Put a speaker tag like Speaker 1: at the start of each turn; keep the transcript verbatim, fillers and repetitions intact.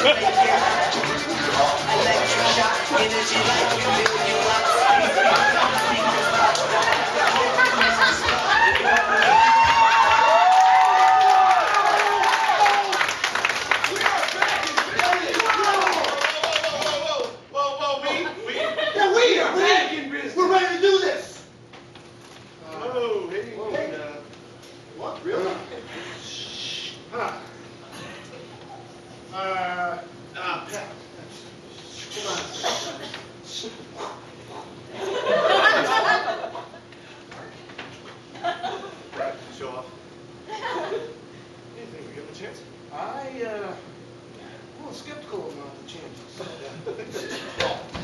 Speaker 1: Electric shock, energy like a million watts.
Speaker 2: We're ready to do this.
Speaker 3: Whoa, hey, hey.
Speaker 2: What? Really?
Speaker 3: Huh. Uh, ah, yeah. Come on. Show off. You think we give him a chance?
Speaker 2: I, uh, I'm a little skeptical about the chances.